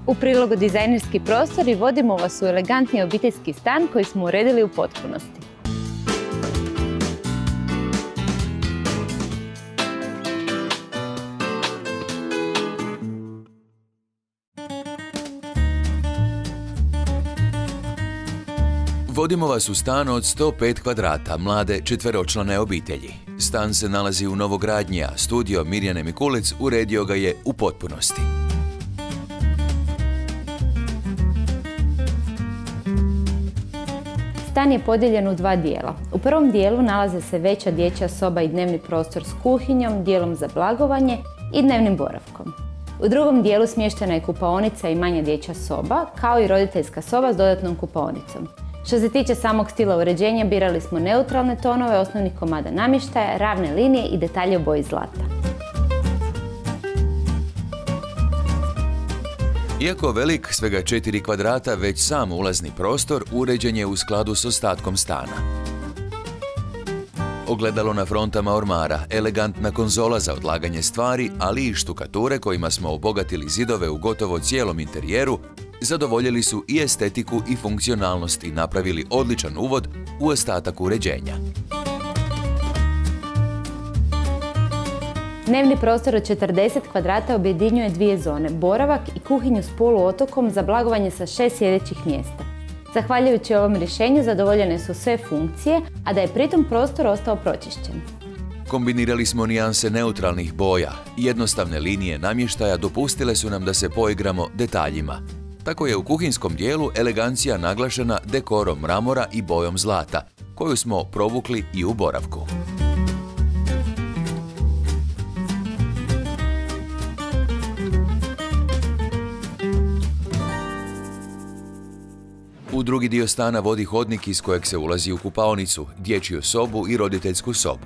U prilogu Dizajnerski prostori vodimo vas u elegantni obiteljski stan koji smo uredili u potpunosti. Vodimo vas u stan od 105 kvadrata mlade četveročlane obitelji. Stan se nalazi u novogradnji, a studio Mirjane Mikulic uredio ga je u potpunosti. Stan je podijeljen u dva dijela. U prvom dijelu nalaze se veća dječja soba i dnevni prostor s kuhinjom, dijelom za blagovanje i dnevnim boravkom. U drugom dijelu smještena je kupaonica i manja dječja soba, kao i roditeljska soba s dodatnom kupaonicom. Što se tiče samog stila uređenja, birali smo neutralne tonove osnovnih komada namještaja, ravne linije i detalje u boji zlata. Iako velik, svega 4 kvadrata, već sam ulazni prostor uređen je u skladu s ostatkom stana. Ogledalo na frontama ormara, elegantna konzola za odlaganje stvari, ali i štukature kojima smo obogatili zidove u gotovo cijelom interijeru, zadovoljili su i estetiku i funkcionalnost i napravili odličan uvod u ostatak uređenja. Dnevni prostor od 40 kvadrata objedinjuje dvije zone, boravak i kuhinju s poluotokom za blagovanje sa 6 sjedećih mjesta. Zahvaljujući ovom rješenju zadovoljene su sve funkcije, a da je pritom prostor ostao pročišćen. Kombinirali smo nijanse neutralnih boja. Jednostavne linije namještaja dopustile su nam da se poigramo detaljima. Tako je u kuhinskom dijelu elegancija naglašena dekorom mramora i bojom zlata, koju smo provukli i u boravku. U drugi dio stana vodi hodnik iz kojeg se ulazi u kupaonicu, dječju sobu i roditeljsku sobu.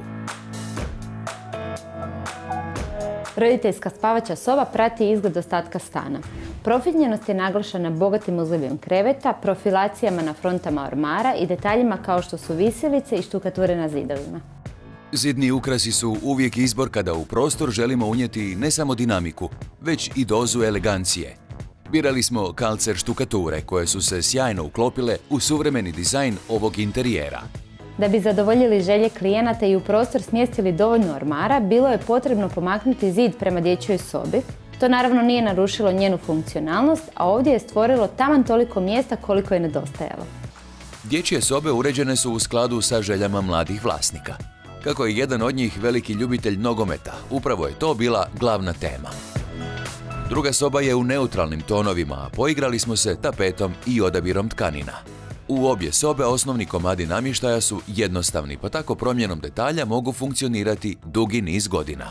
Roditeljska spavaća soba prati izgled ostatka stana. Profilnjenost je naglašena bogatim uzgledom kreveta, profilacijama na frontama ormara i detaljima kao što su visilice i štukature na zidovima. Zidni ukrasi su uvijek izbor kada u prostor želimo unijeti ne samo dinamiku, već i dozu elegancije. Birali smo kalcer štukature koje su se sjajno uklopile u suvremeni dizajn ovog interijera. Da bi zadovoljili želje klijenata i u prostor smjestili dovoljno ormara, bilo je potrebno pomaknuti zid prema dječjoj sobi. To naravno nije narušilo njenu funkcionalnost, a ovdje je stvorilo taman toliko mjesta koliko je nedostajalo. Dječje sobe uređene su u skladu sa željama mladih vlasnika. Kako je jedan od njih veliki ljubitelj nogometa, upravo je to bila glavna tema. Druga soba je u neutralnim tonovima, a poigrali smo se tapetom i odabirom tkanina. U obje sobe osnovni komadi namještaja su jednostavni, pa tako promjenom detalja mogu funkcionirati dugi niz godina.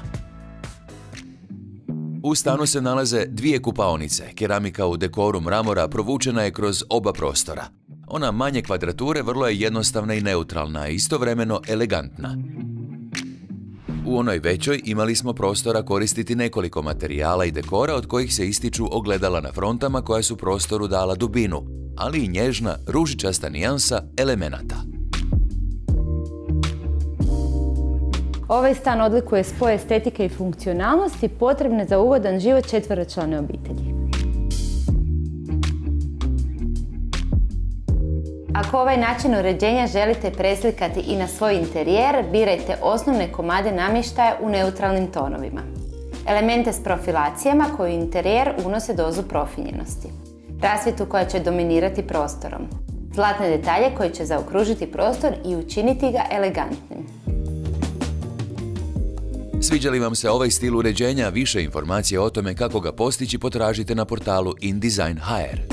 U stanu se nalaze dvije kupaonice. Keramika u dekoru mramora provučena je kroz oba prostora. Ona manje kvadrature vrlo je jednostavna i neutralna, a istovremeno elegantna. U onoj većoj imali smo prostora koristiti nekoliko materijala i dekora od kojih se ističu ogledala na frontama koja su prostoru dala dubinu, ali i nježna, ružičasta nijansa elemenata. Ovaj stan odlikuje spoj estetike i funkcionalnosti potrebne za ugodan život četveročlane obitelji. Ako ovaj način uređenja želite preslikati i na svoj interijer, birajte osnovne komade namještaja u neutralnim tonovima. Elemente s profilacijama koji u interijer unose dozu profiljenosti. Rasvjetu koja će dominirati prostorom. Zlatne detalje koji će zaokružiti prostor i učiniti ga elegantnim. Sviđa li vam se ovaj stil uređenja? Više informacije o tome kako ga postići potražite na portalu InDesign.hr.